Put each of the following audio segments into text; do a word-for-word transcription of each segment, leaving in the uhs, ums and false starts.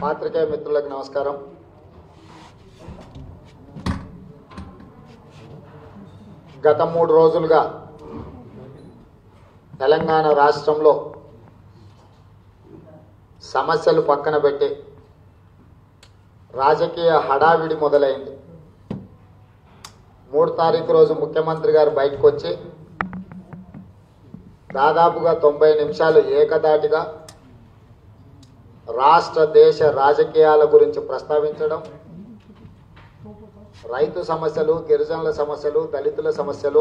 పాత్రికేయ మిత్రులకు నమస్కారం. గత మూడు రోజులుగా తెలంగాణ రాష్ట్రంలో సమస్యలు పక్కన పెట్టి రాజకీయ హడావిడి మొదలైంది. మూడు తారీఖు రోజు ముఖ్యమంత్రి గారు బయటకు వచ్చి దాదాపుగా తొంభై నిమిషాలు ఏకదాటిగా రాష్ట్ర దేశ రాజకీయాల గురించి ప్రస్తావించడం, రైతు సమస్యలు, గిరిజనుల సమస్యలు, దళితుల సమస్యలు,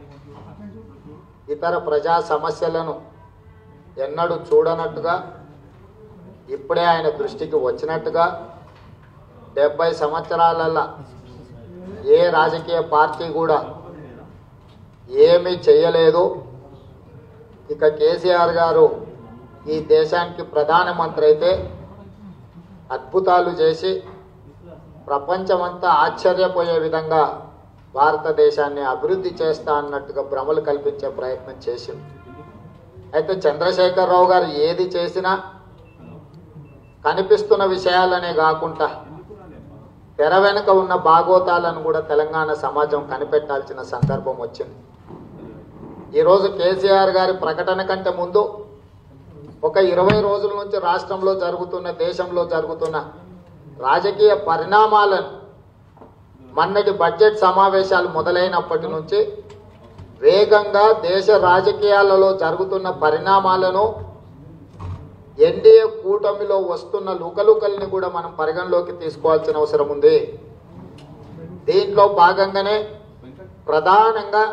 ఇతర ప్రజా సమస్యలను ఎన్నడూ చూడనట్టుగా ఇప్పుడే ఆయన దృష్టికి వచ్చినట్టుగా డెబ్బై సంవత్సరాలల్లా ఏ రాజకీయ పార్టీ కూడా ఏమీ చేయలేదు. ఇక కేసీఆర్ గారు ఈ దేశానికి ప్రధానమంత్రి అయితే అద్భుతాలు చేసి ప్రపంచమంతా ఆశ్చర్యపోయే విధంగా భారతదేశాన్ని అభివృద్ధి చేస్తా అన్నట్టుగా భ్రమలు కల్పించే ప్రయత్నం చేసింది. అయితే చంద్రశేఖరరావు గారు ఏది చేసినా కనిపిస్తున్న విషయాలనే కాకుండా తెర వెనుక ఉన్న భాగోతాలను కూడా తెలంగాణ సమాజం కనిపెట్టాల్సిన సందర్భం వచ్చింది. ఈరోజు కేసీఆర్ గారి ప్రకటన కంటే ముందు ఒక ఇరవై రోజుల నుంచి రాష్ట్రంలో జరుగుతున్న, దేశంలో జరుగుతున్న రాజకీయ పరిణామాలను మొన్నటి బడ్జెట్ సమావేశాలు మొదలైనప్పటి నుంచి వేగంగా దేశ రాజకీయాలలో జరుగుతున్న పరిణామాలను, ఎన్డీఏ కూటమిలో వస్తున్న లుకలుకల్ని కూడా మనం పరిగణలోకి తీసుకోవాల్సిన అవసరం ఉంది. దీంట్లో భాగంగానే ప్రధానంగా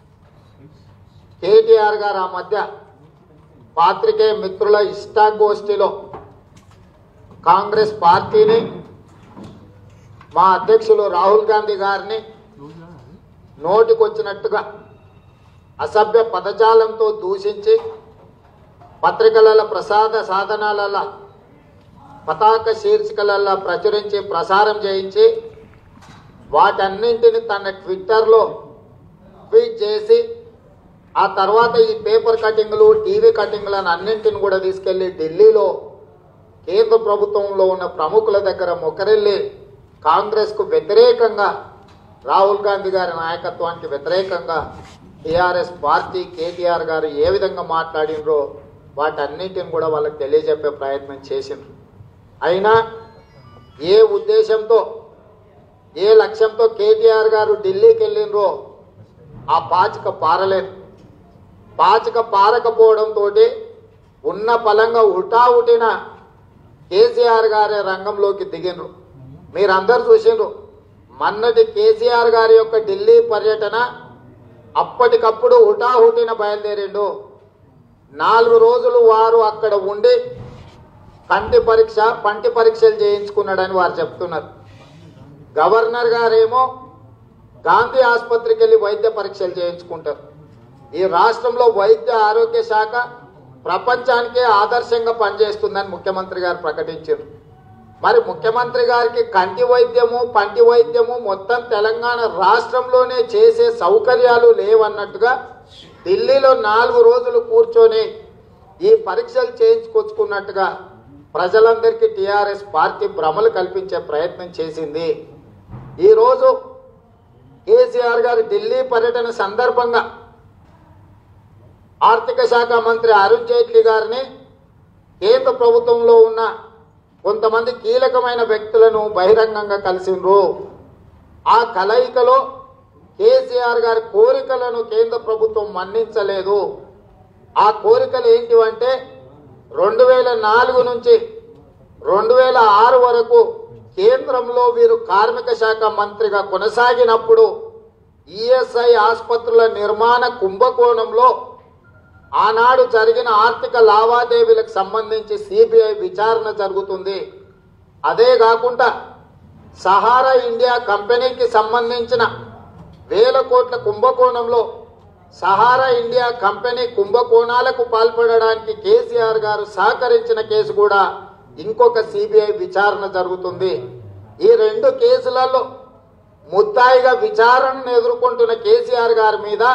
కేటీఆర్ గారు ఆ మధ్య పాత్రికేయ మిత్రుల ఇష్టాగోష్ఠిలో కాంగ్రెస్ పార్టీని, మా అధ్యక్షులు రాహుల్ గాంధీ గారిని నోటికొచ్చినట్టుగా అసభ్య పదజాలంతో దూషించి పత్రికల ప్రసాద సాధనాల పతాక శీర్షికలలో ప్రచురించి ప్రసారం చేయించి వాటన్నింటిని తన ట్విట్టర్లో ట్వీట్ చేసి ఆ తర్వాత ఈ పేపర్ కటింగ్లు, టీవీ కటింగ్లను అన్నింటిని కూడా తీసుకెళ్లి ఢిల్లీలో కేంద్ర ప్రభుత్వంలో ఉన్న ప్రముఖుల దగ్గర మొక్కరెళ్ళి కాంగ్రెస్కు వ్యతిరేకంగా, రాహుల్ గాంధీ గారి నాయకత్వానికి వ్యతిరేకంగా టీఆర్ఎస్ పార్టీ, కేటీఆర్ గారు ఏ విధంగా మాట్లాడినరో వాటన్నింటిని కూడా వాళ్ళకి తెలియజెప్పే ప్రయత్నం చేసిండ్రు. అయినా ఏ ఉద్దేశంతో, ఏ లక్ష్యంతో కేటీఆర్ గారు ఢిల్లీకి వెళ్ళినరో ఆ పాచిక పారలేదు. పాచిక పారకపోవడంతో ఉన్న పలంగా ఉటావుటిన కేసీఆర్ గారి రంగంలోకి దిగినరు. మీరందరూ చూసిండ్రు మొన్నటి కేసీఆర్ గారి యొక్క ఢిల్లీ పర్యటన. అప్పటికప్పుడు హుటాహుటిన బయలుదేరిండు. నాలుగు రోజులు వారు అక్కడ ఉండి కంటి పరీక్ష, పంటి పరీక్షలు చేయించుకున్నాడని వారు చెప్తున్నారు. గవర్నర్ గారేమో గాంధీ ఆసుపత్రికి వెళ్ళి వైద్య పరీక్షలు చేయించుకుంటారు. ఈ రాష్ట్రంలో వైద్య ఆరోగ్య శాఖ ప్రపంచానికే ఆదర్శంగా పనిచేస్తుందని ముఖ్యమంత్రి గారు ప్రకటించారు. మరి ముఖ్యమంత్రి గారికి కంటి వైద్యము, పంటి వైద్యము మొత్తం తెలంగాణ రాష్ట్రంలోనే చేసే సౌకర్యాలు లేవన్నట్టుగా ఢిల్లీలో నాలుగు రోజులు కూర్చొని ఈ పరీక్షలు చేయించుకొచ్చుకున్నట్టుగా ప్రజలందరికీ టీఆర్ఎస్ పార్టీ భ్రమలు కల్పించే ప్రయత్నం చేసింది. ఈరోజు కేసీఆర్ గారి ఢిల్లీ పర్యటన సందర్భంగా ఆర్థిక శాఖ మంత్రి అరుణ్ జైట్లీ గారిని, కేంద్ర ప్రభుత్వంలో ఉన్న కొంతమంది కీలకమైన వ్యక్తులను బహిరంగంగా కలిసిండ్రు. ఆ కలయికలో కేసీఆర్ గారి కోరికలను కేంద్ర ప్రభుత్వం మన్నించలేదు. ఆ కోరికలు ఏంటివంటే రెండు వేల నాలుగు నుంచి రెండు వేల ఆరు వరకు కేంద్రంలో వీరు కార్మిక శాఖ మంత్రిగా కొనసాగినప్పుడు ఈఎస్ఐ ఆసుపత్రుల నిర్మాణ కుంభకోణంలో ఆనాడు జరిగిన ఆర్థిక లావాదేవీలకు సంబంధించి సిబిఐ విచారణ జరుగుతుంది. అదే కాకుండా సహారా ఇండియా కంపెనీకి సంబంధించిన వేల కోట్ల కుంభకోణంలో సహారా ఇండియా కంపెనీ కుంభకోణాలకు పాల్పడడానికి కేసీఆర్ గారు సహకరించిన కేసు కూడా ఇంకొక సిబిఐ విచారణ జరుగుతుంది. ఈ రెండు కేసులలో ముద్దాయిగా విచారణను ఎదుర్కొంటున్న కేసీఆర్ గారి మీద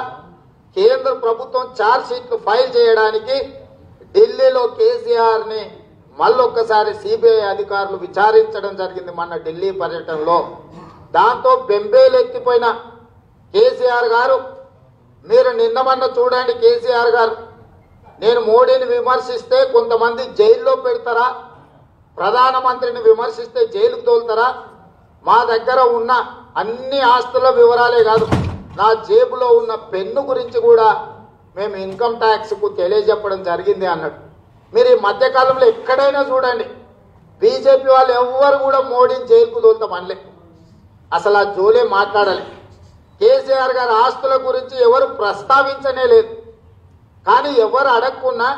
కేంద్ర ప్రభుత్వం ఛార్జ్ షీట్లు ఫైల్ చేయడానికి ఢిల్లీలో కేసీఆర్ ని మళ్ళొక్కసారి సిబిఐ అధికారులు విచారించడం జరిగింది మన ఢిల్లీ పర్యటనలో. దాంతో బెంబేలెత్తిపోయిన కేసీఆర్ గారు, మీరు నిన్న మొన్న చూడండి కేసీఆర్ గారు, నేను మోడీని విమర్శిస్తే కొంతమంది జైల్లో పెడతారా, ప్రధానమంత్రిని విమర్శిస్తే జైలుకు తోలుతారా, మా దగ్గర ఉన్న అన్ని ఆస్తుల వివరాలే కాదు నా జేబులో ఉన్న పెన్ను గురించి కూడా మేము ఇన్కమ్ ట్యాక్స్కు తెలియజెప్పడం జరిగింది అన్నాడు. మీరు ఈ మధ్యకాలంలో ఎక్కడైనా చూడండి బీజేపీ వాళ్ళు ఎవ్వరు కూడా మోడీని జైలుకు తోలుతామనలే, అసలు ఆ జోలే మాట్లాడాలి. కేసీఆర్ గారి ఆస్తుల గురించి ఎవరు ప్రస్తావించనే లేదు. కానీ ఎవరు అడగకున్నా,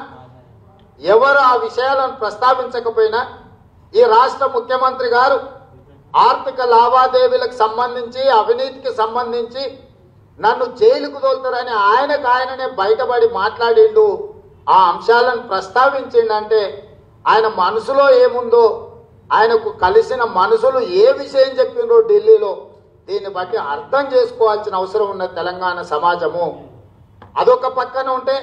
ఎవరు ఆ విషయాలను ప్రస్తావించకపోయినా ఈ రాష్ట్ర ముఖ్యమంత్రి గారు ఆర్థిక లావాదేవీలకు సంబంధించి, అవినీతికి సంబంధించి నన్ను జైలుకు తోలుతారని ఆయనకు ఆయననే బయటపడి మాట్లాడిండు, ఆ అంశాలను ప్రస్తావించిండంటే ఆయన మనసులో ఏముందో, ఆయనకు కలిసిన మనుషులు ఏ విషయం చెప్పిండ్రో ఢిల్లీలో, దీన్ని బట్టి అర్థం చేసుకోవాల్సిన అవసరం ఉన్న తెలంగాణ సమాజము. అదొక పక్కన ఉంటే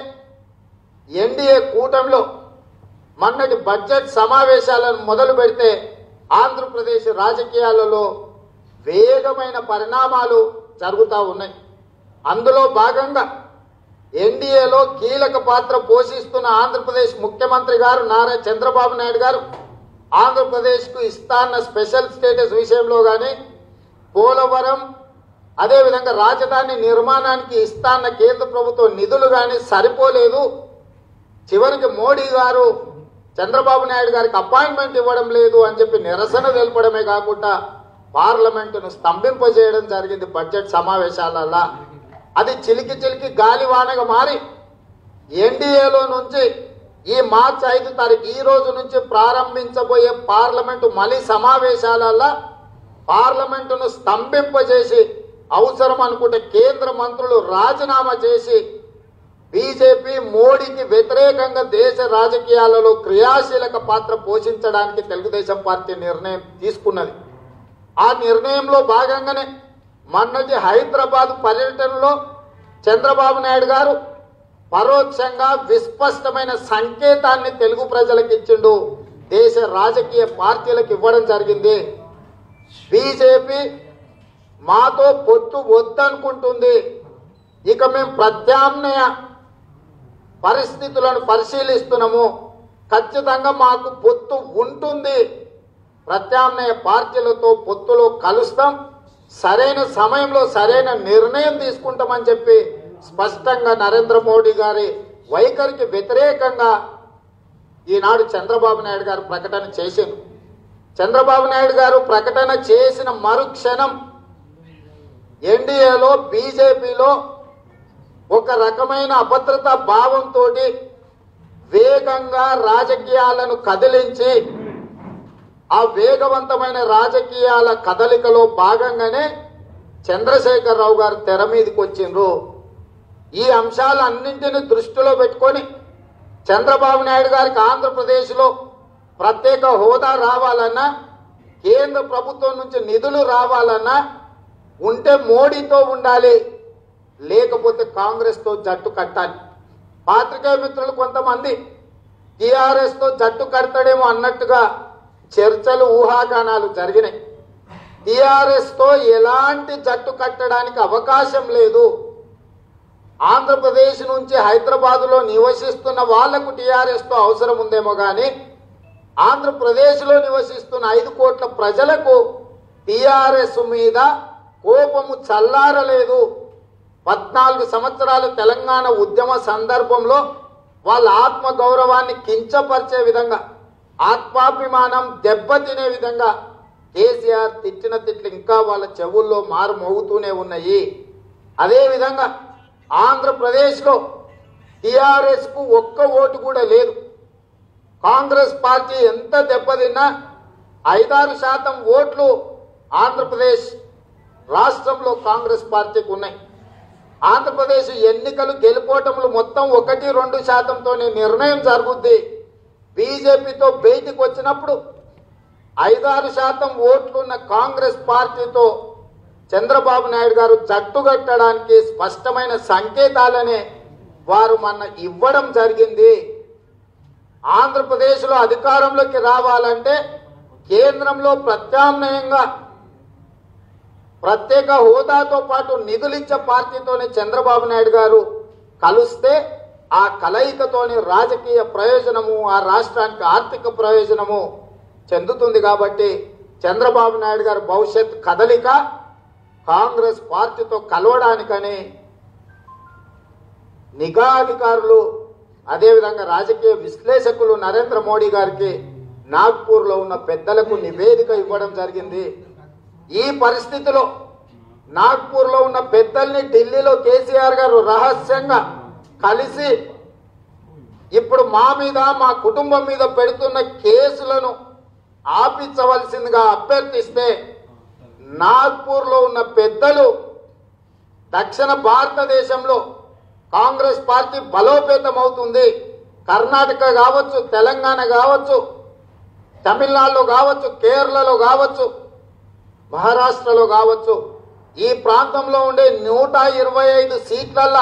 ఎన్డీఏ కూటమిలో మొన్నటి బడ్జెట్ సమావేశాలను మొదలు పెడితే ఆంధ్రప్రదేశ్ రాజకీయాలలో వేగమైన పరిణామాలు జరుగుతూ ఉన్నాయి. అందులో భాగంగా ఎన్డీఏలో కీలక పాత్ర పోషిస్తున్న ఆంధ్రప్రదేశ్ ముఖ్యమంత్రి గారు నారా చంద్రబాబు నాయుడు గారు ఆంధ్రప్రదేశ్కు ఇస్తాన్న స్పెషల్ స్టేటస్ విషయంలో కానీ, పోలవరం అదేవిధంగా రాజధాని నిర్మాణానికి ఇస్తాన్న కేంద్ర ప్రభుత్వం నిధులు కానీ సరిపోలేదు, చివరికి మోడీ గారు చంద్రబాబు నాయుడు గారికి అపాయింట్మెంట్ ఇవ్వడం లేదు అని చెప్పి నిరసన తెలపడమే కాకుండా పార్లమెంటును స్తంభింపజేయడం జరిగింది బడ్జెట్ సమావేశాలలో. అది చిలికి చిలికి గాలివానగా మారి ఎన్డీఏలో నుంచి ఈ మార్చి ఐదు తారీఖు ఈ రోజు నుంచి ప్రారంభించబోయే పార్లమెంటు మళ్ళీ సమావేశాలలో పార్లమెంటును స్తంభింపజేసి అవసరం అనుకుంటే కేంద్ర మంత్రులు రాజీనామా చేసి బీజేపీ మోడీకి వ్యతిరేకంగా దేశ రాజకీయాలలో క్రియాశీలక పాత్ర పోషించడానికి తెలుగుదేశం పార్టీ నిర్ణయం తీసుకున్నది. ఆ నిర్ణయంలో భాగంగానే మొన్నటి హైదరాబాద్ పర్యటనలో చంద్రబాబు నాయుడు గారు పరోక్షంగా విస్పష్టమైన సంకేతాన్ని తెలుగు ప్రజలకు ఇచ్చిండు, దేశ రాజకీయ పార్టీలకు ఇవ్వడం జరిగింది. బీజేపీ మాతో పొత్తు వద్దనుకుంటుంది, ఇక మేము ప్రత్యామ్నాయ పరిస్థితులను పరిశీలిస్తున్నాము, ఖచ్చితంగా మాకు పొత్తు ఉంటుంది, ప్రత్యామ్నాయ పార్టీలతో పొత్తులో కలుస్తాం, సరైన సమయంలో సరైన నిర్ణయం తీసుకుంటామని చెప్పి స్పష్టంగా నరేంద్ర మోడీ గారి వైఖరికి వ్యతిరేకంగా ఈనాడు చంద్రబాబు నాయుడు గారు ప్రకటన చేసింది. చంద్రబాబు నాయుడు గారు ప్రకటన చేసిన మరుక్షణం ఎన్డీఏలో బీజేపీలో ఒక రకమైన అభద్రతా భావంతో వేగంగా రాజకీయాలను కదిలించి ఆ వేగవంతమైన రాజకీయాల కదలికలో భాగంగానే చంద్రశేఖరరావు గారు తెర మీదకి వచ్చిండ్రు. ఈ అంశాలన్నింటినీ దృష్టిలో పెట్టుకొని చంద్రబాబు నాయుడు గారికి ఆంధ్రప్రదేశ్లో ప్రత్యేక హోదా రావాలన్నా, కేంద్ర ప్రభుత్వం నుంచి నిధులు రావాలన్నా ఉంటే మోడీతో ఉండాలి, లేకపోతే కాంగ్రెస్తో జట్టు కట్టాలి. పాత్రికేయ మిత్రులు కొంతమంది టీఆర్ఎస్తో జట్టు కడతాడేమో అన్నట్టుగా చర్చలు ఊహాగానాలు జరిగినాయి. టీఆర్ఎస్తో ఎలాంటి జట్టు కట్టడానికి అవకాశం లేదు. ఆంధ్రప్రదేశ్ నుంచి హైదరాబాదులో నివసిస్తున్న వాళ్లకు టీఆర్ఎస్తో అవసరం ఉందేమో కానీ ఆంధ్రప్రదేశ్లో నివసిస్తున్న ఐదు కోట్ల ప్రజలకు టీఆర్ఎస్ మీద కోపము చల్లారలేదు. పద్నాలుగు సంవత్సరాలు తెలంగాణ ఉద్యమ సందర్భంలో వాళ్ళ ఆత్మ గౌరవాన్ని కించపరిచే విధంగా, ఆత్మాభిమానం దెబ్బతినే విధంగా కేసీఆర్ తిట్టిన తిట్లు ఇంకా వాళ్ళ చెవుల్లో మారు మోగుతూనే ఉన్నాయి. అదేవిధంగా ఆంధ్రప్రదేశ్లో టీఆర్ఎస్కు ఒక్క ఓటు కూడా లేదు. కాంగ్రెస్ పార్టీ ఎంత దెబ్బతిన్నా ఐదారు శాతం ఓట్లు ఆంధ్రప్రదేశ్ రాష్ట్రంలో కాంగ్రెస్ పార్టీకి ఉన్నాయి. ఆంధ్రప్రదేశ్ ఎన్నికలు గెలుపోవటములు మొత్తం ఒకటి రెండు శాతంతోనే నిర్ణయం జరుగుద్ది. బీజేపీతో బయటికి వచ్చినప్పుడు ఐదారు శాతం ఓట్లున్న కాంగ్రెస్ పార్టీతో చంద్రబాబు నాయుడు గారు జట్టు కట్టడానికి స్పష్టమైన సంకేతాలనే వారు మొన్న ఇవ్వడం జరిగింది. ఆంధ్రప్రదేశ్లో అధికారంలోకి రావాలంటే కేంద్రంలో ప్రత్యామ్నాయంగా ప్రత్యేక హోదాతో పాటు నిధులిచ్చే పార్టీతోనే చంద్రబాబు నాయుడు గారు కలిస్తే ఆ కలయికతోని రాజకీయ ప్రయోజనము, ఆ రాష్ట్రానికి ఆర్థిక ప్రయోజనము చెందుతుంది. కాబట్టి చంద్రబాబు నాయుడు గారి భవిష్యత్ కదలిక కాంగ్రెస్ పార్టీతో కలవడానికని నిఘా అధికారులు అదేవిధంగా రాజకీయ విశ్లేషకులు నరేంద్ర మోడీ గారికి నాగ్పూర్లో ఉన్న పెద్దలకు నివేదిక ఇవ్వడం జరిగింది. ఈ పరిస్థితిలో నాగ్పూర్లో ఉన్న పెద్దల్ని ఢిల్లీలో కేసీఆర్ గారు రహస్యంగా కలిసి ఇప్పుడు మా మీద మా కుటుంబం మీద పెడుతున్న కేసులను ఆపించవలసిందిగా అభ్యర్థిస్తే నాగ్పూర్లో ఉన్న పెద్దలు దక్షిణ భారతదేశంలో కాంగ్రెస్ పార్టీ బలోపేతం అవుతుంది, కర్ణాటక కావచ్చు, తెలంగాణ కావచ్చు, తమిళనాడులో కావచ్చు, కేరళలో కావచ్చు, మహారాష్ట్రలో కావచ్చు, ఈ ప్రాంతంలో ఉండే నూట ఇరవై ఐదు సీట్లల్లో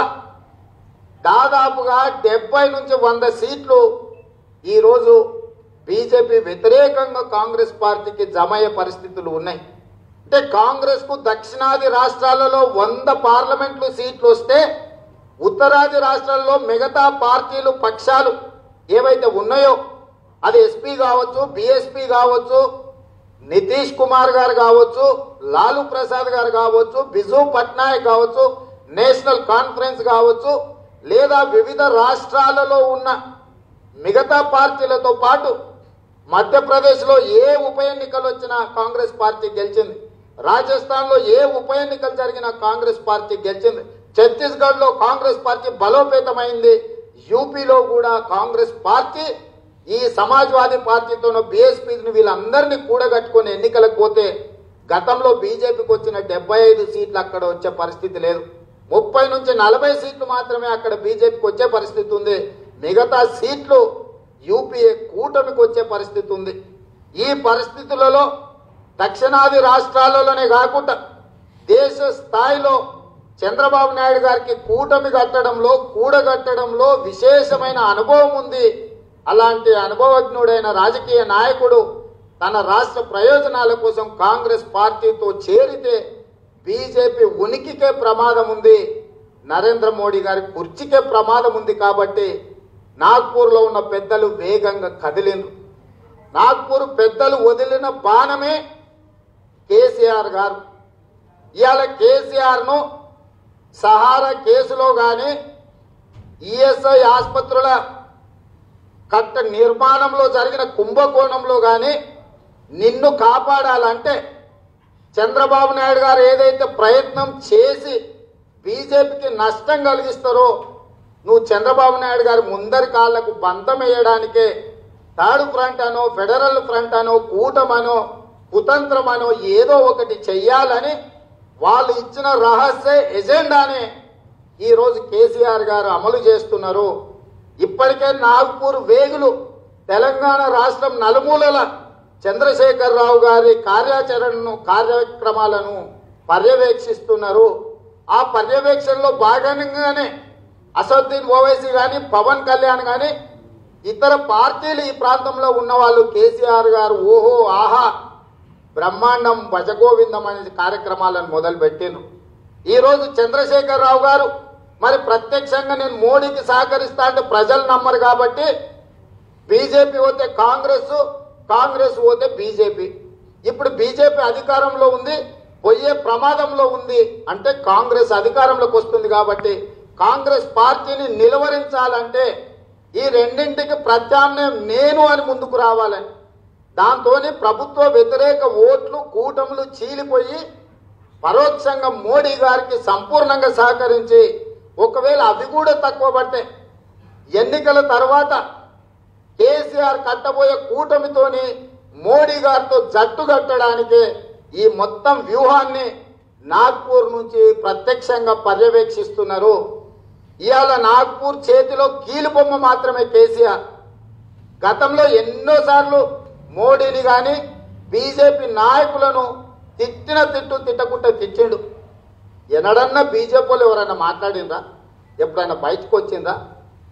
దాదాపుగా డెబ్బై నుంచి వంద సీట్లు ఈరోజు బీజేపీ వ్యతిరేకంగా కాంగ్రెస్ పార్టీకి జమ అయ్యే పరిస్థితులు ఉన్నాయి. అంటే కాంగ్రెస్ కు దక్షిణాది రాష్ట్రాలలో వంద పార్లమెంట్లు సీట్లు వస్తే ఉత్తరాది రాష్ట్రాల్లో మిగతా పార్టీలు పక్షాలు ఏవైతే ఉన్నాయో అది ఎస్పీ కావచ్చు, బిఎస్పీ కావచ్చు, నితీష్ కుమార్ గారు కావచ్చు, లాలూ ప్రసాద్ గారు కావచ్చు, బిజు పట్నాయక్ కావచ్చు, నేషనల్ కాన్ఫరెన్స్ కావచ్చు, లేదా వివిధ రాష్ట్రాలలో ఉన్న మిగతా పార్టీలతో పాటు మధ్యప్రదేశ్లో ఏ ఉప ఎన్నికలు వచ్చినా కాంగ్రెస్ పార్టీ గెలిచింది, రాజస్థాన్లో ఏ ఉప ఎన్నికలు జరిగినా కాంగ్రెస్ పార్టీ గెలిచింది, ఛత్తీస్గఢ్ లో కాంగ్రెస్ పార్టీ బలోపేతమైంది, యూపీలో కూడా కాంగ్రెస్ పార్టీ ఈ సమాజ్వాదీ పార్టీతోనో బీఎస్పీని వీళ్ళందరినీ కూడగట్టుకుని ఎన్నికలకు పోతే గతంలో బీజేపీకి వచ్చిన డెబ్బై ఐదు సీట్లు అక్కడ వచ్చే పరిస్థితి లేదు, ముప్పై నుంచి నలభై సీట్లు మాత్రమే అక్కడ బీజేపీకి వచ్చే పరిస్థితి ఉంది, మిగతా సీట్లు యూపీఏ కూటమికి వచ్చే పరిస్థితి ఉంది. ఈ పరిస్థితులలో దక్షిణాది రాష్ట్రాలలోనే కాకుండా దేశ స్థాయిలో చంద్రబాబు నాయుడు గారికి కూటమి కట్టడంలో కూడగట్టడంలో విశేషమైన అనుభవం ఉంది. అలాంటి అనుభవజ్ఞుడైన రాజకీయ నాయకుడు తన రాష్ట్ర ప్రయోజనాల కోసం కాంగ్రెస్ పార్టీతో చేరితే బీజేపీ ఉనికికే ప్రమాదం ఉంది, నరేంద్ర మోడీ గారి కుర్చీకే ప్రమాదం ఉంది. కాబట్టి నాగ్పూర్లో ఉన్న పెద్దలు వేగంగా కదిలిండ్రు. నాగ్పూర్ పెద్దలు వదిలిన బాణమే కేసీఆర్ గారు. ఇవాళ కేసీఆర్ను సహారా కేసులో కానీ ఈఎస్ఐ ఆసుపత్రుల కట్ట నిర్మాణంలో జరిగిన కుంభకోణంలో కానీ నిన్ను కాపాడాలంటే చంద్రబాబు నాయుడు గారు ఏదైతే ప్రయత్నం చేసి బీజేపీకి నష్టం కలిగిస్తారో నువ్వు చంద్రబాబు నాయుడు గారి ముందరి కాళ్లకు బంధం వేయడానికే థర్డ్ ఫ్రంట్ అనో ఫెడరల్ ఫ్రంట్ అనో కూటమనో కుతంత్రమనో ఏదో ఒకటి చెయ్యాలని వాళ్ళు ఇచ్చిన రహస్య ఎజెండానే ఈరోజు కేసీఆర్ గారు అమలు చేస్తున్నారు. ఇప్పటికే నాగ్పూర్ వేగులు తెలంగాణ రాష్ట్రం నలుమూలల చంద్రశేఖరరావు గారి కార్యాచరణను కార్యక్రమాలను పర్యవేక్షిస్తున్నారు. ఆ పర్యవేక్షణలో భాగంగానే అసదుద్దీన్ ఓవైసీ కానీ పవన్ కళ్యాణ్ కానీ ఇతర పార్టీలు ఈ ప్రాంతంలో ఉన్న వాళ్ళు కేసీఆర్ గారు ఓహో ఆహా బ్రహ్మాండం భజగోవిందం అనే కార్యక్రమాలను మొదలుపెట్టిను. ఈరోజు చంద్రశేఖరరావు గారు మరి ప్రత్యక్షంగా నేను మోడీకి సహకరిస్తా అంటే ప్రజలు నమ్మరు కాబట్టి బీజేపీ పోతే కాంగ్రెస్, కాంగ్రెస్ పోతే బీజేపీ. ఇప్పుడు బీజేపీ అధికారంలో ఉంది, పోయే ప్రమాదంలో ఉంది అంటే కాంగ్రెస్ అధికారంలోకి వస్తుంది. కాబట్టి కాంగ్రెస్ పార్టీని నిలువరించాలంటే ఈ రెండింటికి ప్రత్యామ్నాయం నేను అని ముందుకు రావాలని, దాంతో ప్రభుత్వ వ్యతిరేక ఓట్లు కూటములు చీలిపోయి పరోక్షంగా మోడీ గారికి సంపూర్ణంగా సహకరించి ఒకవేళ అవి కూడా తక్కువ పడితే ఎన్నికల తర్వాత కేసీఆర్ కట్టబోయే కూటమితోని మోడీ గారితో జట్టు కట్టడానికే ఈ మొత్తం వ్యూహాన్ని నాగ్పూర్ నుంచి ప్రత్యక్షంగా పర్యవేక్షిస్తున్నారు. ఇవాళ నాగ్పూర్ చేతిలో కీలుబొమ్మ మాత్రమే కేసీఆర్. గతంలో ఎన్నోసార్లు మోడీని కానీ బీజేపీ నాయకులను తిట్టిన తిట్టు తిట్టకుండా తిట్టిండు. ఎన్నడన్నా బీజేపీలో ఎవరైనా మాట్లాడిందా? ఎప్పుడైనా బయటకు వచ్చిందా?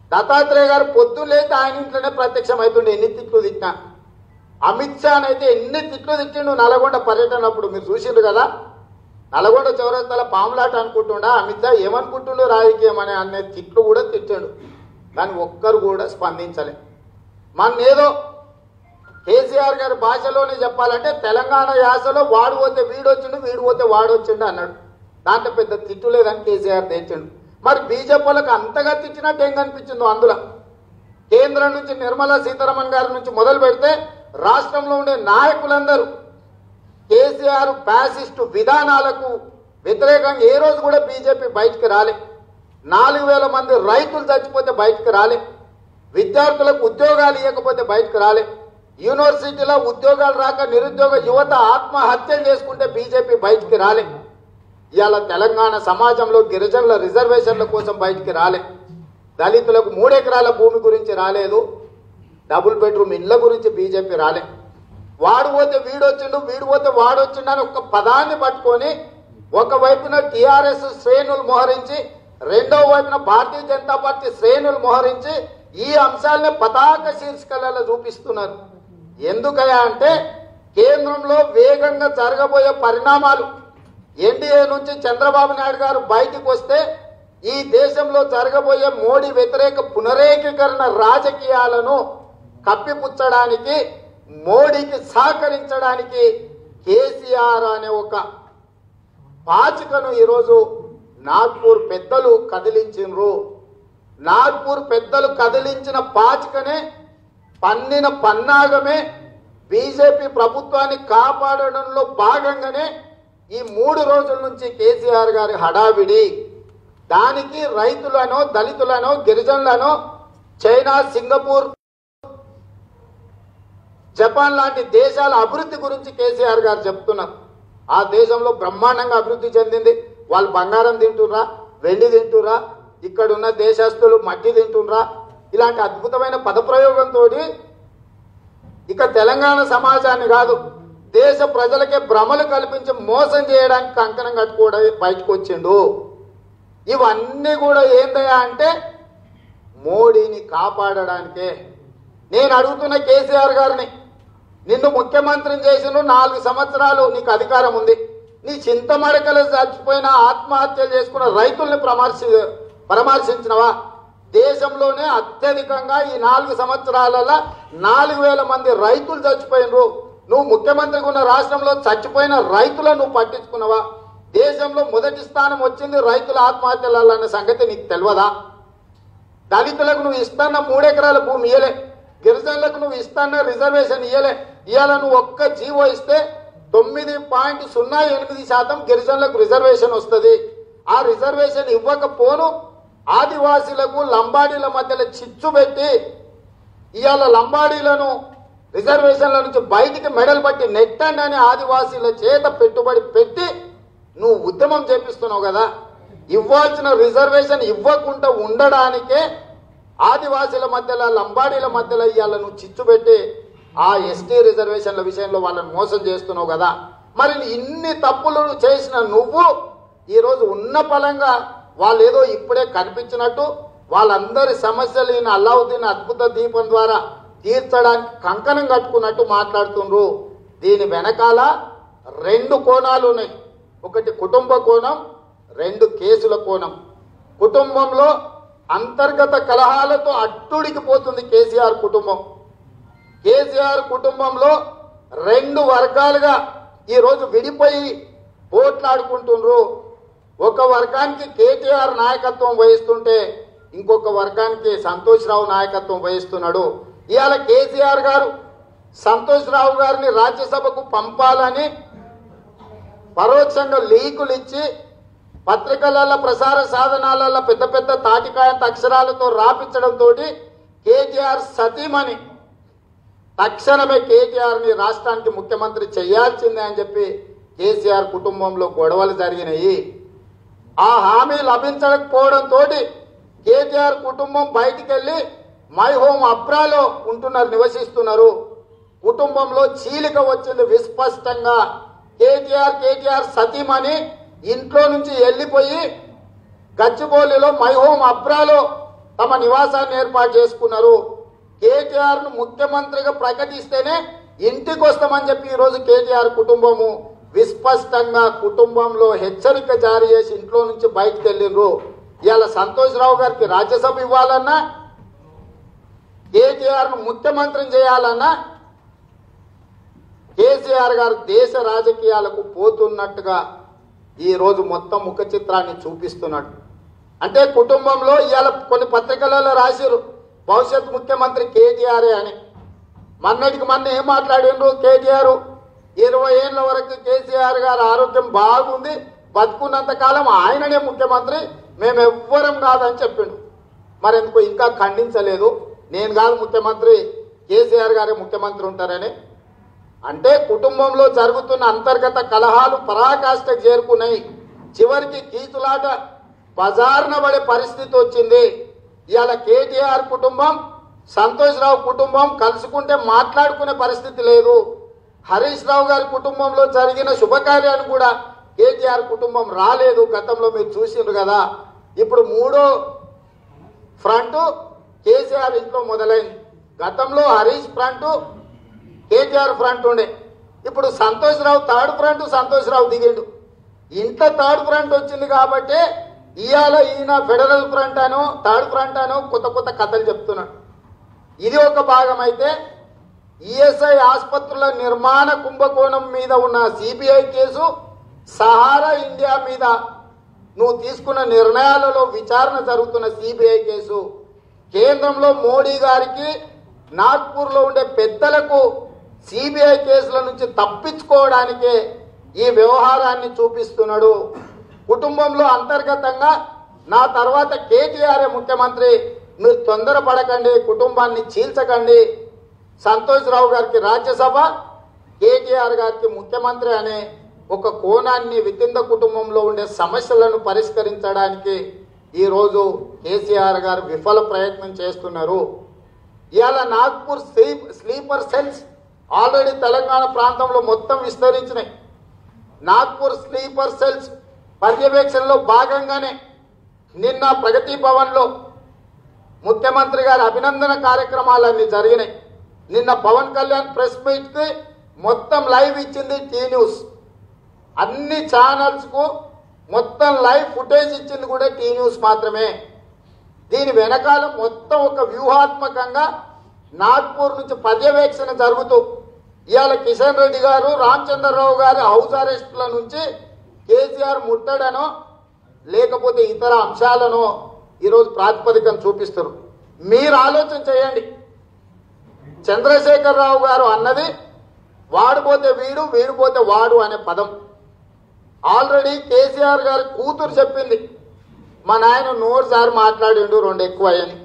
దత్తాత్రేయ గారు పొద్దులేతే ఆయన ఇంట్లోనే ప్రత్యక్షం అవుతుండే ఎన్ని తిట్లు తిట్టినా. అమిత్ షా అయితే ఎన్ని తిట్లు తిట్టిండు నల్గొండ పర్యటన అప్పుడు మీరు చూసిండ్రు కదా. నల్గొండ చౌరస్తాల పాములాట అనుకుంటుండా అమిత్ షా ఏమనుకుంటుండో రాజకీయం అనే అనే తిట్లు కూడా తిట్టాడు. కానీ ఒక్కరు కూడా స్పందించలే. మన ఏదో కేసీఆర్ గారి భాషలోనే చెప్పాలంటే తెలంగాణ యాసలో వాడు పోతే వీడు వచ్చిండు వీడు పోతే వాడు వచ్చిండు అన్నాడు. దాంట్లో పెద్ద తిట్టు లేదని కేసీఆర్ తెచ్చిండు. మరి బీజేపీ వాళ్ళకి అంతగా తిట్టినట్టు ఏం కనిపించిందో అందులో. కేంద్రం నుంచి నిర్మలా సీతారామన్ గారి నుంచి మొదలు పెడితే రాష్ట్రంలో ఉండే నాయకులందరూ కేసీఆర్ ఫ్యాసిస్టు విధానాలకు వ్యతిరేకంగా ఏ రోజు కూడా బీజేపీ బయటికి రాలే. నాలుగు వేల మంది రైతులు చచ్చిపోతే బయటికి రాలే. విద్యార్థులకు ఉద్యోగాలు ఇవ్వకపోతే బయటకు రాలే. యూనివర్సిటీలో ఉద్యోగాలు రాక నిరుద్యోగ యువత ఆత్మహత్యలు చేసుకుంటే బీజేపీ బయటికి రాలే. ఇవాళ తెలంగాణ సమాజంలో గిరిజనుల రిజర్వేషన్ల కోసం బయటికి రాలే. దళితులకు మూడెకరాల భూమి గురించి రాలేదు. డబుల్ బెడ్రూమ్ ఇళ్ల గురించి బీజేపీ రాలే. వాడు పోతే వీడొచ్చిండు వీడు పోతే వాడొచ్చిండు అని ఒక పదాన్ని పట్టుకొని ఒకవైపున టీఆర్ఎస్ శ్రేణులు మోహరించి రెండో వైపున భారతీయ జనతా పార్టీ శ్రేణులు మోహరించి ఈ అంశాలనే పతాక శీర్షికలలో చూపిస్తున్నారు. ఎందుకయా అంటే కేంద్రంలో వేగంగా జరగబోయే పరిణామాలు ఎన్డీఏ నుంచి చంద్రబాబు నాయుడు గారు బయటికి వస్తే ఈ దేశంలో జరగబోయే మోడీ వ్యతిరేక పునరేకీకరణ రాజకీయాలను కప్పిపుచ్చడానికి మోడీకి సహకరించడానికి కేసీఆర్ అనే ఒక పాచికను ఈరోజు నాగ్పూర్ పెద్దలు కదిలించిండ్రు. నాగ్పూర్ పెద్దలు కదిలించిన పాచికనే పన్నిన పన్నాగమే బీజేపీ ప్రభుత్వాన్ని కాపాడడంలో భాగంగానే ఈ మూడు రోజుల నుంచి కేసీఆర్ గారి హడావిడి. దానికి రైతులను దళితులను గిరిజనులను చైనా సింగపూర్ జపాన్ లాంటి దేశాల అభివృద్ధి గురించి కేసీఆర్ గారు చెప్తున్నారు. ఆ దేశంలో బ్రహ్మాండంగా అభివృద్ధి చెందింది. వాళ్ళు బంగారం తింటుర్రా వెండి తింటుర్రా ఇక్కడున్న దేశస్తులు మట్టి తింటుర్రా ఇలాంటి అద్భుతమైన పదప్రయోగంతో ఇక తెలంగాణ సమాజాన్ని కాదు దేశ ప్రజలకే భ్రమలు కల్పించి మోసం చేయడానికి కంకణం కట్టుకోవడం బయటకు వచ్చిండు. ఇవన్నీ కూడా ఏందయ్యా అంటే మోడీని కాపాడడానికే. నేను అడుగుతున్న కేసీఆర్ గారిని, నిన్ను ముఖ్యమంత్రిని చేసిన నాలుగు సంవత్సరాలు నీకు అధికారం ఉంది. నీ చింతమడకలు చచ్చిపోయిన ఆత్మహత్యలు చేసుకున్న రైతుల్ని పరామర్శి పరామర్శించినవా? దేశంలోనే అత్యధికంగా ఈ నాలుగు సంవత్సరాలలో నాలుగు వేల మంది రైతులు చచ్చిపోయినరు. నువ్వు ముఖ్యమంత్రిగా ఉన్న రాష్ట్రంలో చచ్చిపోయిన రైతులను నువ్వు పట్టించుకున్నావా? దేశంలో మొదటి స్థానం వచ్చింది రైతుల ఆత్మహత్యలలో అన్న సంగతి నీకు తెలియదా? దళితులకు నువ్వు ఇస్తున్న మూడెకరాల భూమి ఇయ్యలే, గిరిజనులకు నువ్వు ఇస్తున్న రిజర్వేషన్ ఇయ్యలే. ఇవాళ నువ్వు ఒక్క జీవో ఇస్తే తొమ్మిది పాయింట్ సున్నా ఎనిమిది శాతం గిరిజనులకు రిజర్వేషన్ వస్తుంది. ఆ రిజర్వేషన్ ఇవ్వకపోను ఆదివాసీలకు లంబాడీల మధ్యలో చిచ్చు పెట్టి ఇవాళ లంబాడీలను రిజర్వేషన్ల నుంచి బయటికి మెడలు పట్టి నెట్టండి అని ఆదివాసీల చేత పెట్టుబడి పెట్టి నువ్వు ఉద్యమం చేపిస్తున్నావు కదా. ఇవ్వాల్సిన రిజర్వేషన్ ఇవ్వకుండా ఉండడానికే ఆదివాసీల మధ్యలో లంబాడీల మధ్యలో ఇవాళ నువ్వు చిచ్చు పెట్టి ఆ ఎస్టీ రిజర్వేషన్ల విషయంలో వాళ్ళని మోసం చేస్తున్నావు కదా. మరి ఇన్ని తప్పులు చేసిన నువ్వు ఈరోజు ఉన్న పలంగా వాళ్ళు ఏదో ఇప్పుడే కనిపించినట్టు వాళ్ళందరి సమస్యలు ఈయన అల్లావుద్దీన్ అద్భుత దీపం ద్వారా తీర్చడానికి కంకణం కట్టుకున్నట్టు మాట్లాడుతుండ్రు. దీని వెనకాల రెండు కోణాలు ఉన్నాయి. ఒకటి కుటుంబ కోణం, రెండు కేసుల కోణం. కుటుంబంలో అంతర్గత కలహాలతో అట్టుడికి పోతుంది కేసీఆర్ కుటుంబం. కేసీఆర్ కుటుంబంలో రెండు వర్గాలుగా ఈరోజు విడిపోయి పోట్లాడుకుంటున్నారు. ఒక వర్గానికి కేటీఆర్ నాయకత్వం వహిస్తుంటే ఇంకొక వర్గానికి సంతోష్ రావు నాయకత్వం వహిస్తున్నాడు. ఇవాళ కేసీఆర్ గారు సంతోష్ రావు గారిని రాజ్యసభకు పంపాలని పరోక్షంగా లీకులు ఇచ్చి పత్రికలలో ప్రసార సాధనాలలో పెద్ద పెద్ద తాటికాయంత అక్షరాలతో రాపించడంతో కేటీఆర్ సతీమణి తక్షణమే కేటీఆర్ని రాష్ట్రానికి ముఖ్యమంత్రి చేయాల్సిందే అని చెప్పి కేసీఆర్ కుటుంబంలో గొడవలు జరిగినాయి. ఆ హామీ లభించకపోవడంతో కేటీఆర్ కుటుంబం బయటికి వెళ్ళి మై హోమ్ అబ్రాలో ఉంటున్నారు, నివసిస్తున్నారు. కుటుంబంలో చీలిక వచ్చింది విస్పష్టంగా. కేటీఆర్ కేటీఆర్ సతీమణి ఇంట్లో నుంచి వెళ్ళిపోయి గచ్చిబౌలిలో మై హోమ్ అబ్రాలో తమ నివాసాన్ని ఏర్పాటు చేసుకున్నారు. కేటీఆర్ ను ముఖ్యమంత్రిగా ప్రకటిస్తేనే ఇంటికి వస్తామని చెప్పి ఈరోజు కేటీఆర్ కుటుంబము విస్పష్టంగా కుటుంబంలో హెచ్చరిక జారీ చేసి ఇంట్లో నుంచి బయటకు వెళ్ళిండ్రు. ఇవాళ సంతోష్ రావు గారికి రాజ్యసభ ఇవ్వాలన్నా, కేటీఆర్ ను ముఖ్యమంత్రిని చేయాలన్నా కేసీఆర్ గారు దేశ రాజకీయాలకు పోతున్నట్టుగా ఈ రోజు మొత్తం ముఖ చిత్రాన్ని చూపిస్తున్నాడు. అంటే కుటుంబంలో ఇవాళ కొన్ని పత్రికలలో రాశారు భవిష్యత్ ముఖ్యమంత్రి కేటీఆర్ అని. మొన్నటికి మొన్న ఏం మాట్లాడిండ్రు కేటీఆర్, ఇరవై ఏళ్ళ వరకు కేసీఆర్ గారు ఆరోగ్యం బాగుంది, బతుకున్నంత కాలం ఆయననే ముఖ్యమంత్రి, మేమెవ్వరం కాదని చెప్పిండు. మరి ఎందుకు ఇంకా ఖండించలేదు, నేను కాదు ముఖ్యమంత్రి కేసీఆర్ గారే ముఖ్యమంత్రి ఉంటారని? అంటే కుటుంబంలో జరుగుతున్న అంతర్గత కలహాలు పరాకాష్ఠకు చేరుకున్నాయి. చివరికి కీచులాట బజార్న పడే పరిస్థితి వచ్చింది. ఇవాళ కేటీఆర్ కుటుంబం సంతోష్ రావు కుటుంబం కలుసుకుంటే మాట్లాడుకునే పరిస్థితి లేదు. హరీష్ రావు గారి కుటుంబంలో జరిగిన శుభకార్యాన్ని కూడా కేటీఆర్ కుటుంబం రాలేదు. గతంలో మీరు చూసిండ్రు కదా. ఇప్పుడు మూడో ఫ్రంట్ కేసీఆర్ ఇంట్లో మొదలైంది. గతంలో హరీష్ ఫ్రంట్ కేటీఆర్ ఫ్రంట్ ఉండే, ఇప్పుడు సంతోష్ రావు థర్డ్ ఫ్రంట్ సంతోష్ రావు దిగిండు. ఇంత థర్డ్ ఫ్రంట్ వచ్చింది కాబట్టి ఇవాళ ఈయన ఫెడరల్ ఫ్రంట్ అనో థర్డ్ ఫ్రంట్ అనో కొత్త కొత్త కథలు చెప్తున్నాడు. ఇది ఒక భాగం అయితే ఈఎస్ఐ ఆసుపత్రుల నిర్మాణ కుంభకోణం మీద ఉన్న సిబిఐ కేసు, సహారా ఇండియా మీద నువ్వు తీసుకున్న నిర్ణయాలలో విచారణ జరుగుతున్న సిబిఐ కేసు, కేంద్రంలో మోడీ గారికి నాగ్పూర్లో ఉండే పెద్దలకు సిబిఐ కేసుల నుంచి తప్పించుకోవడానికే ఈ వ్యవహారాన్ని చూపిస్తున్నాడు. కుటుంబంలో అంతర్గతంగా నా తర్వాత కేటీఆర్ ముఖ్యమంత్రి, మీరు తొందరపడకండి, కుటుంబాన్ని చీల్చకండి, సంతోష్ రావు గారికి రాజ్యసభ, కేటీఆర్ గారికి ముఖ్యమంత్రి అనే ఒక కోణాన్ని వితింద కుటుంబంలో ఉండే సమస్యలను పరిష్కరించడానికి ఈరోజు కేసీఆర్ గారు విఫల ప్రయత్నం చేస్తున్నారు. ఇవాళ Nagpur sleeper cells already Telangana ప్రాంతంలో మొత్తం విస్తరించినాయి. నాగ్పూర్ స్లీపర్ సెల్స్ పర్యవేక్షణలో భాగంగానే నిన్న ప్రగతి భవన్లో ముఖ్యమంత్రి గారి అభినందన కార్యక్రమాలన్నీ జరిగినాయి. నిన్న పవన్ కళ్యాణ్ ప్రెస్ మీట్కి మొత్తం లైవ్ ఇచ్చింది టీ న్యూస్. అన్ని ఛానల్స్కు మొత్తం లైవ్ ఫుటేజ్ ఇచ్చింది కూడా టీ న్యూస్ మాత్రమే. దీని వెనకాల మొత్తం ఒక వ్యూహాత్మకంగా నాగ్పూర్ నుంచి పర్యవేక్షణ జరుగుతూ ఇవాళ కిషన్ రెడ్డి గారు రామచంద్రరావు గారి హౌస్ అరెస్టుల నుంచి కేసీఆర్ ముట్టడనో లేకపోతే ఇతర అంశాలను ఈరోజు ప్రాతిపదికను చూపిస్తారు. మీరు ఆలోచన చేయండి. చంద్రశేఖరరావు గారు అన్నది వాడిపోతే వీడు వీడిపోతే వాడు అనే పదం ఆల్రెడీ కేసీఆర్ గారి కూతురు చెప్పింది, మా నాయన నోరు సారి మాట్లాడిండు రెండు ఎక్కువ అని.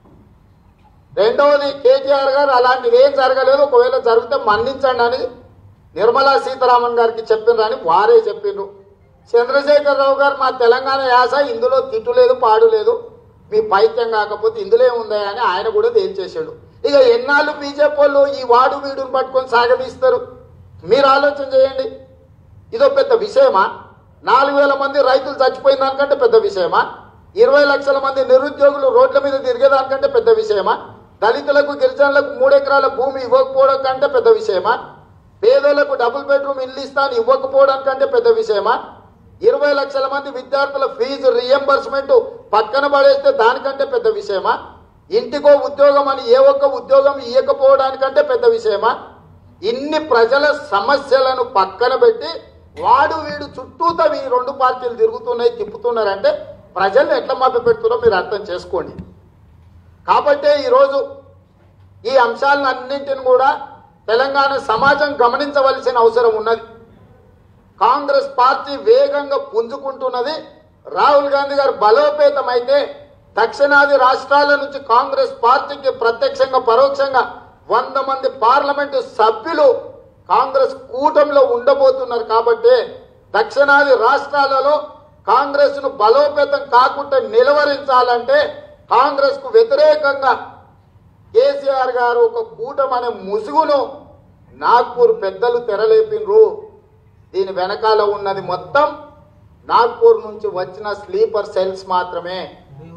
రెండవది కేటీఆర్ గారు అలాంటిది ఏం జరగలేదు, ఒకవేళ జరిగితే మన్నించండి అని నిర్మలా సీతారామన్ గారికి చెప్పిండ్రని వారే చెప్పిండ్రు. చంద్రశేఖరరావు గారు మా తెలంగాణ యాస ఇందులో తిట్టు లేదు పాడు లేదు, మీ పైత్యం కాకపోతే ఇందులో ఏముందా అని ఆయన కూడా తేల్చేసాడు. ఇక ఎన్నాళ్ళు బీజేపీ వాళ్ళు ఈ వాడు వీడుని పట్టుకొని సాగదీస్తారు? మీరు ఆలోచన చేయండి. ఇదో పెద్ద విషయమా? నాలుగు వేల మంది రైతులు చచ్చిపోయిన దానికంటే పెద్ద విషయమా? ఇరవై లక్షల మంది నిరుద్యోగులు రోడ్ల మీద తిరిగేదానికంటే పెద్ద విషయమా? దళితులకు గిరిజనులకు మూడెకరాల భూమి ఇవ్వకపోవడం కంటే పెద్ద విషయమా? పేదలకు డబుల్ బెడ్రూమ్ ఇల్లు ఇస్తాను ఇవ్వకపోవడం కంటే పెద్ద విషయమా? ఇరవై లక్షల మంది విద్యార్థుల ఫీజు రియంబర్స్మెంట్ పక్కన పడేస్తే దానికంటే పెద్ద విషయమా? ఇంటికో ఉద్యోగం అని ఏ ఒక్క ఉద్యోగం ఇవ్వకపోవడానికంటే పెద్ద విషయమా? ఇన్ని ప్రజల సమస్యలను పక్కన పెట్టి వాడు వీడు చుట్టూతో ఈ రెండు పార్టీలు తిరుగుతున్నాయి తిప్పుతున్నారంటే ప్రజలు ఎట్లా మభ్య పెడుతున్నారో మీరు అర్థం చేసుకోండి. కాబట్టే ఈరోజు ఈ అంశాలను అన్నింటిని కూడా తెలంగాణ సమాజం గమనించవలసిన అవసరం ఉన్నది. కాంగ్రెస్ పార్టీ వేగంగా పుంజుకుంటున్నది. రాహుల్ గాంధీ గారు బలోపేతం అయితే దక్షిణాది రాష్ట్రాల నుంచి కాంగ్రెస్ పార్టీకి ప్రత్యక్షంగా పరోక్షంగా వంద మంది పార్లమెంటు సభ్యులు కాంగ్రెస్ కూటమిలో ఉండబోతున్నారు. కాబట్టి దక్షిణాది రాష్ట్రాలలో కాంగ్రెస్ ను బలోపేతం కాకుండా నిలవరించాలంటే కాంగ్రెస్ కు వ్యతిరేకంగా కేసీఆర్ గారు ఒక కూటమి అనే ముసుగును నాగ్పూర్ పెద్దలు తెరలేపినరు. దీని వెనకాల ఉన్నది మొత్తం నాగ్పూర్ నుంచి వచ్చిన స్లీపర్ సెల్స్ మాత్రమే.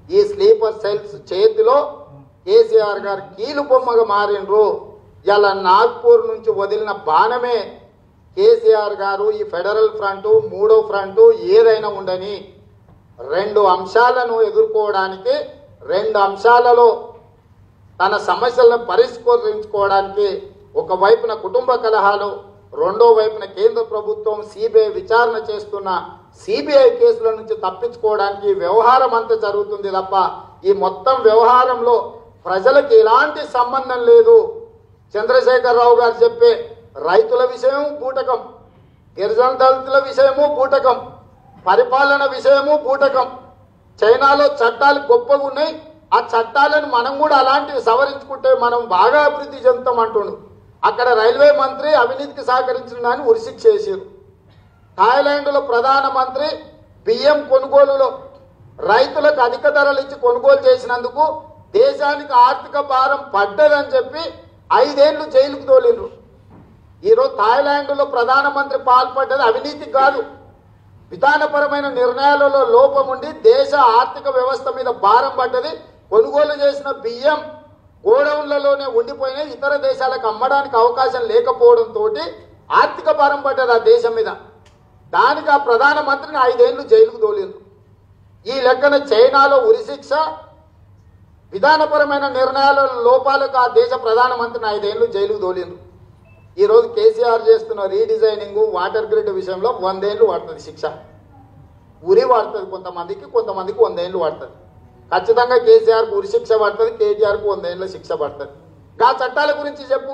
ఈ స్లీపర్ సెల్స్ చేతిలో కేసీఆర్ గారు కీలు బొమ్మగా మారినరు. ఇలా నాగ్పూర్ నుంచి వదిలిన బాణమే కేసీఆర్ గారు ఈ ఫెడరల్ ఫ్రంట్ మూడో ఫ్రంట్ ఏదైనా ఉండని రెండు అంశాలను ఎదుర్కోవడానికి రెండు అంశాలలో తన సమస్యలను పరిష్కరించుకోవడానికి ఒకవైపున కుటుంబ కలహాలు, రెండో వైపున కేంద్ర ప్రభుత్వం సిబిఐ విచారణ చేస్తున్న సిబిఐ కేసుల నుంచి తప్పించుకోవడానికి వ్యవహారం అంతా జరుగుతుంది తప్ప ఈ మొత్తం వ్యవహారంలో ప్రజలకు ఎలాంటి సంబంధం లేదు. చంద్రశేఖరరావు గారు చెప్పే రైతుల విషయం బూటకం, గిరిజన దళితుల విషయము బూటకం, పరిపాలన విషయము బూటకం. చైనాలో చట్టాలు గొప్పగా ఉన్నాయి, ఆ చట్టాలను మనం కూడా అలాంటివి సవరించుకుంటే మనం బాగా అభివృద్ధి చెందుతాం అంటుండు. అక్కడ రైల్వే మంత్రి అవినీతికి సహకరించిన దాన్ని ఉరిశిక్ష చేశారు. థాయిలాండ్లో ప్రధానమంత్రి బియ్యం కొనుగోలులో రైతులకు అధిక ధరలు ఇచ్చి కొనుగోలు చేసినందుకు దేశానికి ఆర్థిక భారం పడ్డదని చెప్పి ఐదేళ్లు జైలుకు తోలిండ్రు. ఈరోజు థాయిలాండ్లో ప్రధానమంత్రి పాల్పడ్డది అవినీతికి కాదు, విధానపరమైన నిర్ణయాలలో లోపం ఉండి దేశ ఆర్థిక వ్యవస్థ మీద భారం పడ్డది. కొనుగోలు చేసిన బియ్యం గోడౌన్లలోనే ఉండిపోయినా ఇతర దేశాలకు అమ్మడానికి అవకాశం లేకపోవడంతో ఆర్థిక భారం పడ్డది ఆ దేశం మీద. దానికి ఆ ప్రధానమంత్రిని ఐదేళ్లు జైలుకు తోలిండ్రు. ఈ లెక్కన చైనాలో ఉరిశిక్ష, విధానపరమైన నిర్ణయాల లోపాలకు ఆ దేశ ప్రధానమంత్రిని ఐదేళ్లు జైలుకు తోలిండ్రు. ఈరోజు కేసీఆర్ చేస్తున్న రీడిజైనింగ్ వాటర్ గ్రిడ్ విషయంలో వందేళ్లు పడుతుంది శిక్ష. ఉరి పడుతుంది కొంతమందికి, కొంతమందికి వందేళ్లు పడుతుంది. ఖచ్చితంగా కేసీఆర్కు ఉరి శిక్ష పడుతుంది, కేటీఆర్కు వందేళ్ల శిక్ష పడుతుంది. ఆ చట్టాల గురించి చెప్పు.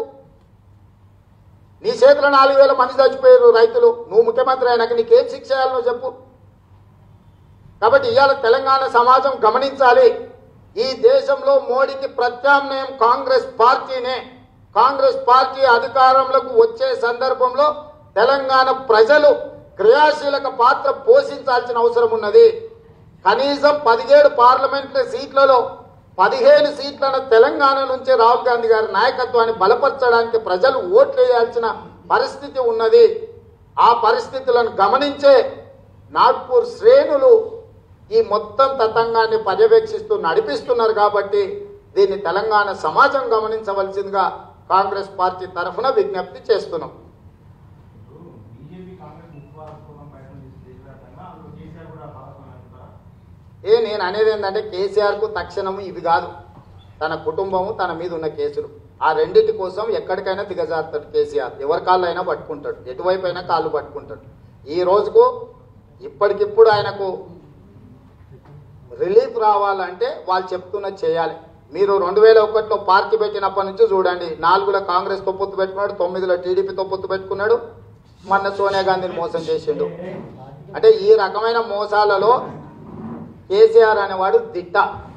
నీ చేతిలో నాలుగు వేల మంది చచ్చిపోయారు రైతులు, నువ్వు ముఖ్యమంత్రి అయినాక నీకేం శిక్ష చేయాలనో చెప్పు. కాబట్టి ఇవాళ తెలంగాణ సమాజం గమనించాలి, ఈ దేశంలో మోడీకి ప్రత్యామ్నాయం కాంగ్రెస్ పార్టీనే. కాంగ్రెస్ పార్టీ అధికారంలోకి వచ్చే సందర్భంలో తెలంగాణ ప్రజలు క్రియాశీలక పాత్ర పోషించాల్సిన అవసరం ఉన్నది. కనీసం పదిహేడు పార్లమెంటరీ సీట్లలో పదిహేను సీట్లను తెలంగాణ నుంచి రాహుల్ గాంధీ గారి నాయకత్వాన్ని బలపరచడానికి ప్రజలు ఓట్లు వేయాల్సిన పరిస్థితి ఉన్నది. ఆ పరిస్థితులను గమనించే నాగ్పూర్ శ్రేణులు ఈ మొత్తం తతంగాన్ని పర్యవేక్షిస్తూ నడిపిస్తున్నారు. కాబట్టి దీన్ని తెలంగాణ సమాజం గమనించవలసిందిగా కాంగ్రెస్ పార్టీ తరఫున విజ్ఞప్తి చేస్తున్నాం. ఏ నేను అనేది ఏంటంటే కేసీఆర్కు తక్షణం ఇవి కాదు, తన కుటుంబము తన మీద ఉన్న కేసులు, ఆ రెండింటి కోసం ఎక్కడికైనా దిగజారుతాడు కేసీఆర్. ఎవరి కాళ్ళు అయినా పట్టుకుంటాడు, ఎటువైపు అయినా కాళ్ళు పట్టుకుంటాడు. ఈ రోజుకు ఇప్పటికిప్పుడు ఆయనకు రిలీఫ్ రావాలంటే వాళ్ళు చెప్తున్నది చేయాలి. మీరు రెండు వేల ఒకటిలో పార్టీ పెట్టినప్పటి నుంచి చూడండి, నాలుగులో కాంగ్రెస్తో పొత్తు పెట్టుకున్నాడు, తొమ్మిదిలో టీడీపీతో పొత్తు పెట్టుకున్నాడు, మొన్న సోనియా గాంధీని మోసం చేసిండు. అంటే ఈ రకమైన మోసాలలో కేసీఆర్ అనేవాడు దిట్ట.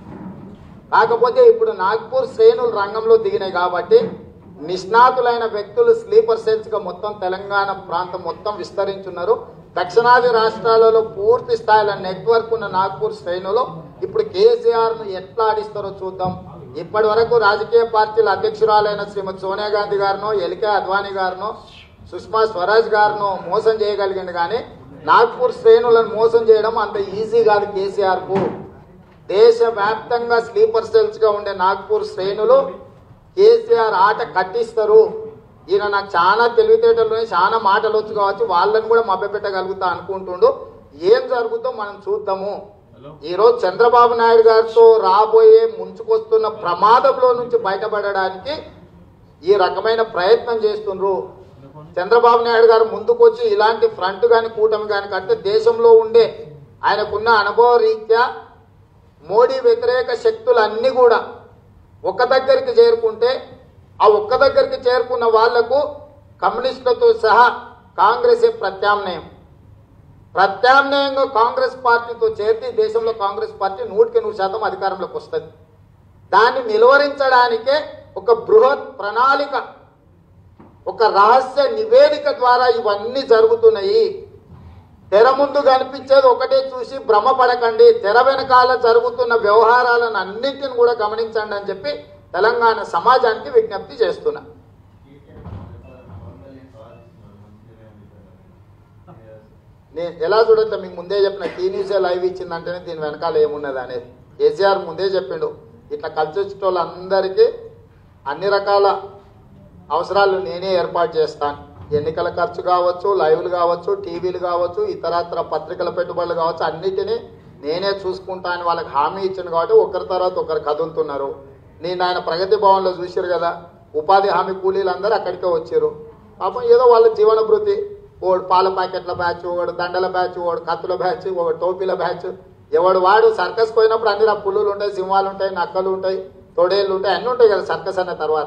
కాకపోతే ఇప్పుడు నాగ్పూర్ శ్రేణులు రంగంలో దిగినాయి కాబట్టి నిష్ణాతులైన వ్యక్తులు స్లీపర్ సెల్స్గా మొత్తం తెలంగాణ ప్రాంతం మొత్తం విస్తరించున్నారు. దక్షిణాది రాష్ట్రాలలో పూర్తి స్థాయిలో నెట్వర్క్ ఉన్న నాగ్పూర్ శ్రేణులు ఇప్పుడు కేసీఆర్ను ఎట్లా ఆడిస్తారో చూద్దాం. ఇప్పటి వరకు రాజకీయ పార్టీల అధ్యక్షురాలైన శ్రీమతి సోనియా గాంధీ గారినో, ఎల్కే అద్వానీ గారినో, సుష్మా స్వరాజ్ గారినో మోసం చేయగలిగింది, కానీ నాగ్పూర్ శ్రేణులను మోసం చేయడం అంత ఈజీ కాదు కేసీఆర్కు. దేశవ్యాప్తంగా స్లీపర్ సెల్స్గా ఉండే నాగ్పూర్ శ్రేణులు కేసీఆర్ ఆట కట్టిస్తారు. ఈయన నాకు చాలా తెలివితేటలు, చాలా మాటలు వచ్చు కావచ్చు, వాళ్ళని కూడా మభ్యపెట్టగలుగుతా అనుకుంటుండు. ఏం జరుగుతుందో మనం చూద్దాము. ఈరోజు చంద్రబాబు నాయుడు గారితో రాబోయే ముంచుకొస్తున్న ప్రమాదంలో నుంచి బయటపడడానికి ఈ రకమైన ప్రయత్నం చేస్తుండ్రు. చంద్రబాబు నాయుడు గారు ముందుకొచ్చి ఇలాంటి ఫ్రంట్ కానీ కూటమి కానీ కడితే దేశంలో ఉండే ఆయనకున్న అనుభవ రీత్యా మోడీ వ్యతిరేక శక్తులన్నీ కూడా ఒక్క దగ్గరికి చేరుకుంటే ఆ ఒక్క దగ్గరికి చేరుకున్న వాళ్లకు కమ్యూనిస్టులతో సహా కాంగ్రెసే ప్రత్యామ్నాయం. ప్రత్యామ్నాయంగా కాంగ్రెస్ పార్టీతో చేరితే దేశంలో కాంగ్రెస్ పార్టీ నూటికి నూరు శాతం అధికారంలోకి వస్తుంది. దాన్ని నిలువరించడానికే ఒక బృహత్ ప్రణాళిక, ఒక రహస్య నివేదిక ద్వారా ఇవన్నీ జరుగుతున్నాయి. తెర ముందు కనిపించేది ఒకటే చూసి భ్రమపడకండి, తెర వెనకాల జరుగుతున్న వ్యవహారాలను అన్నింటిని కూడా గమనించండి అని చెప్పి తెలంగాణ సమాజానికి విజ్ఞప్తి చేస్తున్నా. నేను ఎలా చూడొద్దా, మీకు ముందే చెప్పిన టీ న్యూసే లైవ్ ఇచ్చిందంటేనే దీని వెనకాల ఏమున్నది అనేది. కేసీఆర్ ముందే చెప్పిండు ఇట్లా కలిసి వచ్చిన వాళ్ళందరికీ అన్ని రకాల అవసరాలు నేనే ఏర్పాటు చేస్తాను. ఎన్నికల ఖర్చు కావచ్చు, లైవ్లు కావచ్చు, టీవీలు కావచ్చు, ఇతరత్ర పత్రికల పెట్టుబడులు కావచ్చు, అన్నిటినీ నేనే చూసుకుంటా అని వాళ్ళకి హామీ ఇచ్చింది. కాబట్టి ఒకరి తర్వాత ఒకరు కదులుతున్నారు. నేను ఆయన ప్రగతి భవన్లో చూసారు కదా, ఉపాధి హామీ కూలీలు అందరూ అక్కడికే వచ్చారు. పాపం ఏదో వాళ్ళ జీవన భృతి, ఓడు పాల ప్యాకెట్ల బ్యాచ్, ఓడు దండల బ్యాచ్, ఓడు కత్తుల బ్యాచ్, ఓడు టోపీల బ్యాచ్, ఎవడు వాడు సర్కస్ పోయినప్పుడు అన్ని రా పుల్లులు ఉంటాయి, సింహాలు ఉంటాయి, నక్కలు ఉంటాయి, తొడేళ్ళు ఉంటాయి, అన్నీ ఉంటాయి కదా సర్కస్ అన్న తర్వాత.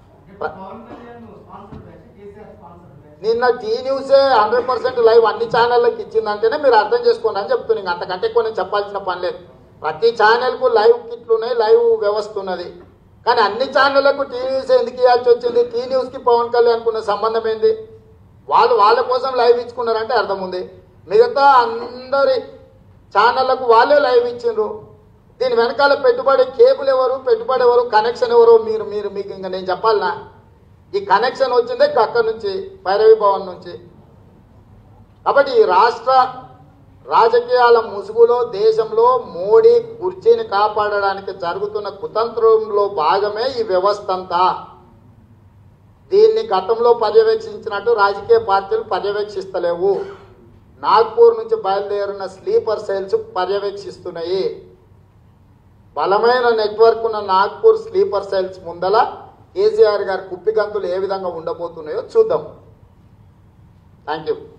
నిన్న టీ న్యూసే హండ్రెడ్ పర్సెంట్ లైవ్ అన్ని ఛానళ్ళకి ఇచ్చిందంటేనే మీరు అర్థం చేసుకోండి అని చెప్తున్నాను. అంతకంటే ఎక్కువ నేను చెప్పాల్సిన పని లేదు. ప్రతి ఛానల్కు లైవ్ కిట్లు ఉన్నాయి, లైవ్ వ్యవస్థ ఉన్నది. కానీ అన్ని ఛానళ్లకు టీ న్యూస్ ఎందుకు ఇవ్వాల్సి వచ్చింది? టీ న్యూస్కి పవన్ కళ్యాణ్కి ఉన్న సంబంధం ఏంది? వాళ్ళు వాళ్ళ కోసం లైవ్ ఇచ్చుకున్నారంటే అర్థం ఉంది. మిగతా అందరి ఛానళ్లకు వాళ్ళే లైవ్ ఇచ్చిండ్రు. దీని వెనకాల పెట్టుబడి కేబుల్ ఎవరు, పెట్టుబడి ఎవరు, కనెక్షన్ ఎవరు? మీరు మీరు మీకు ఇంకా నేను చెప్పాలనా? ఈ కనెక్షన్ వచ్చిందే అక్కడి నుంచి, భైరవి భవన్ నుంచి. కాబట్టి ఈ రాష్ట్ర రాజకీయాల ముసుగులో దేశంలో మోడీ కుర్చీని కాపాడడానికి జరుగుతున్న కుతంత్రంలో భాగమే ఈ వ్యవస్థ అంతా. దీన్ని గతంలో పర్యవేక్షించినట్టు రాజకీయ పార్టీలు పర్యవేక్షిస్తలేవు. నాగ్పూర్ నుంచి బయలుదేరిన స్లీపర్ సెల్స్ పర్యవేక్షిస్తున్నాయి. బలమైన నెట్వర్క్ ఉన్న నాగ్పూర్ స్లీపర్ సెల్స్ ముందల కేసీఆర్ గారి కుప్పిగంతులు ఏ విధంగా ఉండబోతున్నాయో చూద్దాం. Thank you.